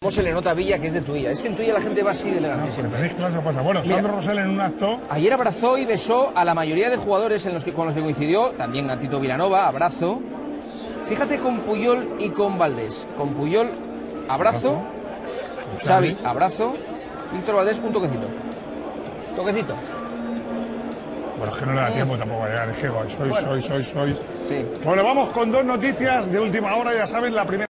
¿Cómo se le nota a Villa que es de Tuilla? Es que en Tuilla la gente va así de elegante No, siempre. tenéis clase, pasa. Bueno, Mira, Sandro Rosell en un acto. Ayer abrazó y besó a la mayoría de jugadores con los que coincidió, también a Tito Vilanova, abrazo. Fíjate con Puyol y con Valdés. Con Puyol, abrazo. Xavi, abrazo. Víctor Valdés, un toquecito. Toquecito. Bueno, es que no le da tiempo tampoco a llegar. Es que sois. Sí. Bueno, vamos con dos noticias de última hora, ya saben, la primera.